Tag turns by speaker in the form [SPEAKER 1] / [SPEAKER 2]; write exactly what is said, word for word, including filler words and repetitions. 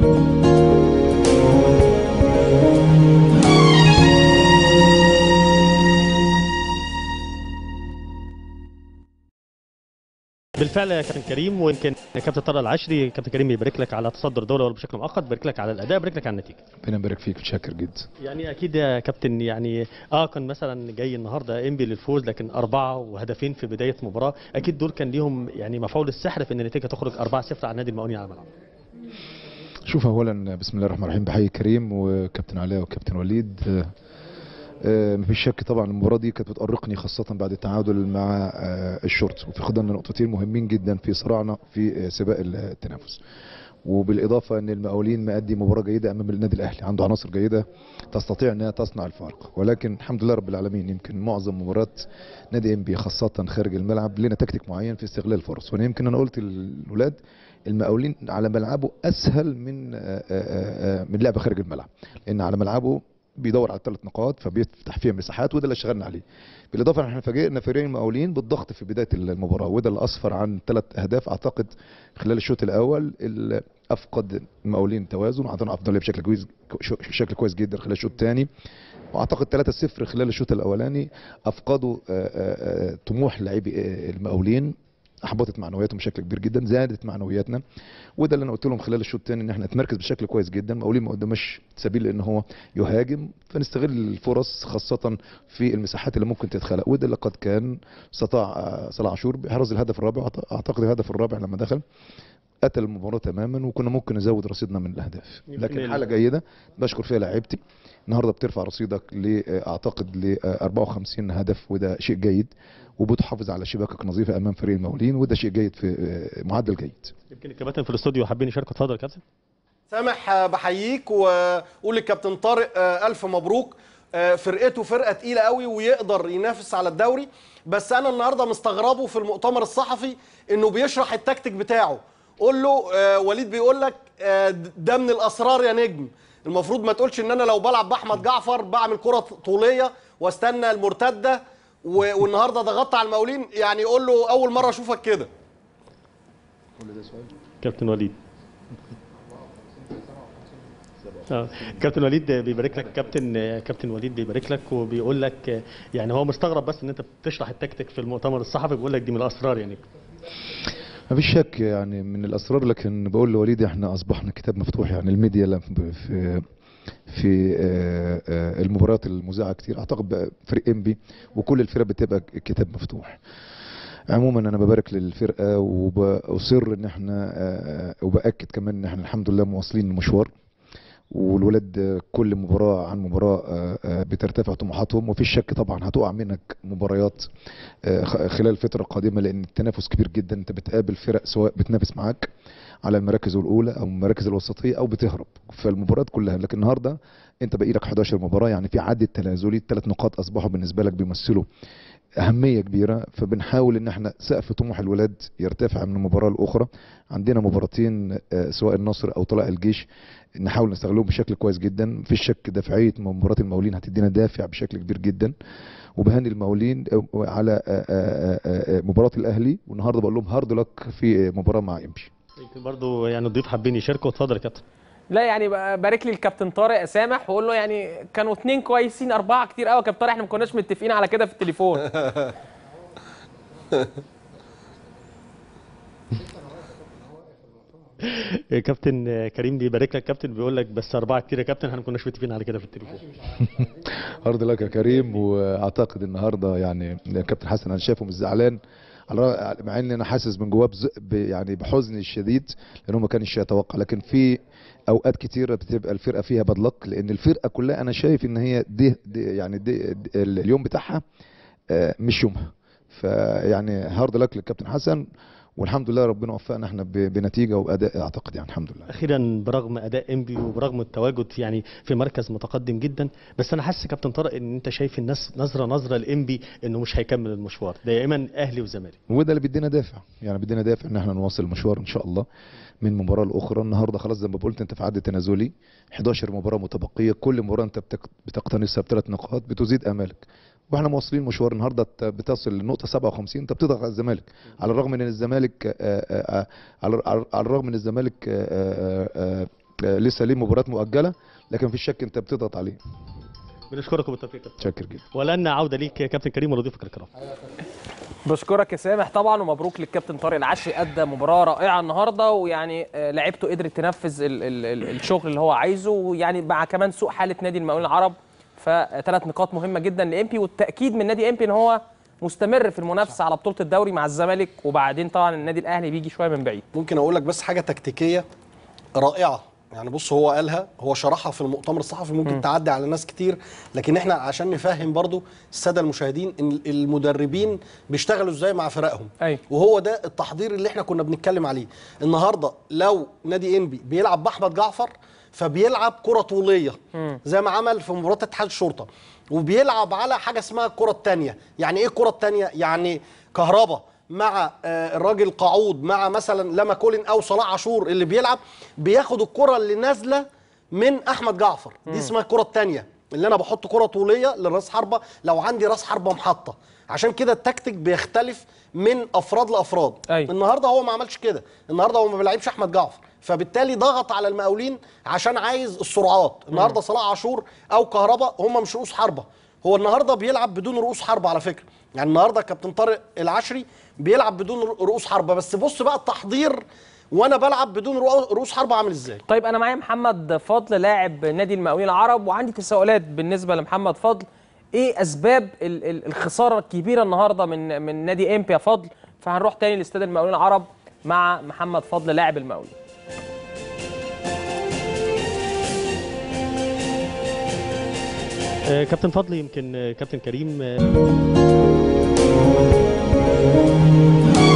[SPEAKER 1] بالفعل يا كابتن كريم، ويمكن كابتن طارق العشري كابتن كريم يبارك لك على تصدر الدوري بشكل مؤقت، يبارك لك على الاداء، يبارك لك على النتيجه.
[SPEAKER 2] ربنا يبارك فيك، متشكر جدا.
[SPEAKER 1] يعني اكيد يا كابتن، يعني اه كان مثلا جاي النهارده انبي للفوز، لكن اربعه وهدفين في بدايه مباراه، اكيد دول كان ليهم يعني مفعول السحر في ان النتيجه تخرج أربعة صفر على نادي المقاولين على الملعب.
[SPEAKER 2] شوف، اولا بسم الله الرحمن الرحيم، بحيي كريم وكابتن علاء وكابتن وليد. آه مفيش شك طبعا المباراه دي كانت بتأرقني، خاصه بعد التعادل مع آه الشرطه، وفي خضنا نقطتين مهمين جدا في صراعنا في آه سباق التنافس. وبالاضافه ان المقاولين مادي مباراه جيده امام النادي الاهلي، عنده عناصر جيده تستطيع انها تصنع الفارق، ولكن الحمد لله رب العالمين يمكن معظم مباريات نادي انبي خاصه خارج الملعب لنا تكتيك معين في استغلال الفرص. وانا يمكن انا قلت للولاد المقاولين على ملعبه اسهل من آآ آآ من لعبه خارج الملعب، لان على ملعبه بيدور على ثلاث نقاط فبيفتح فيها مساحات، وده اللي اشتغلنا عليه. بالاضافه ان احنا فاجئنا فريق المقاولين بالضغط في بدايه المباراه، وده اللي اسفر عن ثلاث اهداف اعتقد خلال الشوط الاول. افقد المقاولين توازن، وعندنا افضليه بشكل كويس بشكل كويس جدا خلال الشوط الثاني، واعتقد ثلاثة صفر خلال الشوط الاولاني افقدوا طموح لاعبي المقاولين، احبطت معنوياتهم بشكل كبير جدا، زادت معنوياتنا. وده اللي انا قلت لهم خلال الشوط الثاني، ان احنا نتمركز بشكل كويس جدا. المقاولين ما قدامش سبيل ان هو يهاجم، فنستغل الفرص خاصه في المساحات اللي ممكن تتخلق، وده اللي قد كان استطاع صلاح عاشور بإحراز الهدف الرابع. اعتقد الهدف الرابع لما دخل قتل المباراه تماما، وكنا ممكن نزود رصيدنا من الاهداف، لكن حاله جيده بشكر فيها لاعيبتي. النهارده بترفع رصيدك ل اعتقد ل أربعة وخمسين هدف، وده شيء جيد، وبتحافظ على شباكك نظيفه امام فريق المقاولين، وده شيء جيد في معدل جيد.
[SPEAKER 1] يمكن الكباتن في الاستوديو حابين يشاركوا، اتفضل يا كابتن.
[SPEAKER 3] سامح، بحييك وقول للكابتن طارق الف مبروك، فرقته فرقه تقيله قوي ويقدر ينافس على الدوري. بس انا النهارده مستغربه في المؤتمر الصحفي انه بيشرح التكتيك بتاعه. قول له آه وليد بيقول لك آه ده من الاسرار يا نجم، المفروض ما تقولش ان انا لو بلعب باحمد جعفر بعمل كره طوليه واستنى المرتده، والنهارده ضغطت على المقاولين. يعني قول له اول مره اشوفك كده.
[SPEAKER 1] كابتن وليد. اه كابتن وليد بيبارك لك، كابتن كابتن وليد بيبارك لك وبيقول لك يعني هو مستغرب بس ان انت بتشرح التكتيك في المؤتمر الصحفي، بيقول لك دي من الاسرار يعني.
[SPEAKER 2] ما فيش شك يعني من الاسرار، لكن بقول لوليد احنا اصبحنا كتاب مفتوح. يعني الميديا في في المباريات المذاعه كتير، اعتقد فريق انبي وكل الفرق بتبقى كتاب مفتوح. عموما انا ببارك للفرقه وبصر ان احنا وباكد كمان ان احنا الحمد لله مواصلين المشوار، والولاد كل مباراه عن مباراه بترتفع طموحاتهم. وفي شك طبعا هتقع منك مباريات خلال الفتره القادمه، لان التنافس كبير جدا. انت بتقابل فرق سواء بتنافس معاك على المراكز الاولى او المراكز الوسطيه او بتهرب، فالمباريات كلها. لكن النهارده انت باقي لك حداشر مباراه، يعني في عد تنازلي، ثلاث نقاط اصبحوا بالنسبه لك بيمثلوا اهميه كبيره. فبنحاول ان احنا سقف طموح الولاد يرتفع من المباراه الاخرى. عندنا مباراتين سواء النصر او طلائع الجيش نحاول نستغلهم بشكل كويس جدا. في الشك دافعيه مباراه المقاولين هتدينا دافع بشكل كبير جدا، وبهني المقاولين على مباراه الاهلي، والنهارده بقول لهم هارد لك في مباراه مع انبي.
[SPEAKER 1] يمكن برضه يعني الضيوف حابين يشاركوا، اتفضل يا كابتن.
[SPEAKER 4] لا يعني بارك لي الكابتن طارق سامح وقول له يعني كانوا اثنين كويسين، اربعه كتير قوي يا كابتن طارق، احنا ما كناش متفقين على كده في التليفون.
[SPEAKER 1] كابتن كريم بيبارك لك، كابتن بيقول لك بس اربعه كتير يا كابتن، احنا ما كناش متفقين على كده في التليفون.
[SPEAKER 2] هارد لك يا كريم. واعتقد النهارده يعني كابتن حسن انا شايفه مش زعلان، مع ان انا حاسس من جواه يعني بحزن الشديد لانه ما كانش يتوقع. لكن في اوقات كتيره بتبقى الفرقه فيها بدلك، لان الفرقه كلها انا شايف ان هي دي, دي يعني دي, دي اليوم بتاعها مش يومها. فيعني هارد لك للكابتن حسن، والحمد لله ربنا وفقنا احنا بنتيجه واداء اعتقد يعني الحمد لله.
[SPEAKER 1] اخيرا برغم اداء انبي وبرغم التواجد في يعني في مركز متقدم جدا، بس انا حاسس كابتن طارق ان انت شايف الناس نظره نظره لانبي انه مش هيكمل المشوار، دائما اهلي وزمالك.
[SPEAKER 2] وده اللي بيدينا دافع، يعني بيدينا دافع ان احنا نواصل المشوار ان شاء الله من مباراه لاخرى. النهارده خلاص زي ما قلت انت في عد تنازلي، حداشر مباراه متبقيه، كل مباراه انت بتقتنصها بثلاث نقاط بتزيد امالك، واحنا مواصلين مشوار. النهارده بتصل للنقطه سبعة وخمسين، انت بتضغط على الزمالك على الرغم ان الزمالك على الرغم ان الزمالك آه، لسه ليه مباريات مؤجله، لكن في شك انت بتضغط عليه.
[SPEAKER 1] بنشكرك وبالتوفيق يا كابتن.
[SPEAKER 2] شاكر جدا.
[SPEAKER 1] ولنا عوده ليك يا كابتن كريم ولضيوفك الكرام.
[SPEAKER 4] بشكرك يا سامح طبعا، ومبروك للكابتن طارق العشري، ادى مباراه رائعه النهارده، ويعني آه، لعيبته قدرت تنفذ ال ال ال الشغل اللي هو عايزه، ويعني مع كمان سوء حاله نادي المقاولين العرب، فثلاث نقاط مهمه جدا لامبي، والتاكيد من نادي امبي ان هو مستمر في المنافسه على بطوله الدوري مع الزمالك، وبعدين طبعا النادي الاهلي بيجي شويه من بعيد.
[SPEAKER 3] ممكن اقول لك بس حاجه تكتيكيه رائعه، يعني بص هو قالها، هو شرحها في المؤتمر الصحفي، ممكن م. تعدي على ناس كتير، لكن احنا عشان نفهم برضو الساده المشاهدين ان المدربين بيشتغلوا ازاي مع فرقهم.
[SPEAKER 4] أي.
[SPEAKER 3] وهو ده التحضير اللي احنا كنا بنتكلم عليه النهارده. لو نادي انبي بيلعب باحمد جعفر فبيلعب كره طوليه م. زي ما عمل في مباراه اتحاد الشرطه، وبيلعب على حاجه اسمها الكره الثانيه. يعني ايه الكره الثانيه؟ يعني كهربا مع الراجل قعود مع مثلا لما كولين او صلاح عاشور اللي بيلعب، بياخد الكره اللي نازله من احمد جعفر، دي اسمها الكره الثانيه، اللي انا بحط كره طوليه للراس حربه لو عندي راس حربه محطه. عشان كده التكتيك بيختلف من افراد لافراد.
[SPEAKER 4] أيوة.
[SPEAKER 3] النهارده هو ما عملش كده، النهارده هو ما بيلعبش احمد جعفر، فبالتالي ضغط على المقاولين عشان عايز السرعات. النهارده صلاح عاشور او كهربا هم مش رؤوس حربه، هو النهارده بيلعب بدون رؤوس حربه على فكره. يعني النهارده كابتن طارق العشري بيلعب بدون رؤوس حربه، بس بص بقى التحضير وانا بلعب بدون رؤوس حربه عامل ازاي.
[SPEAKER 4] طيب انا معايا محمد فضل لاعب نادي المقاولين العرب، وعندي تساؤلات بالنسبه لمحمد فضل. ايه اسباب الخساره الكبيره النهارده من من نادي امبي يا فضل؟ فهنروح تاني لاستاد المقاولين العرب مع محمد فضل لاعب المقاولين.
[SPEAKER 1] آه كابتن فضل، يمكن آه كابتن كريم آه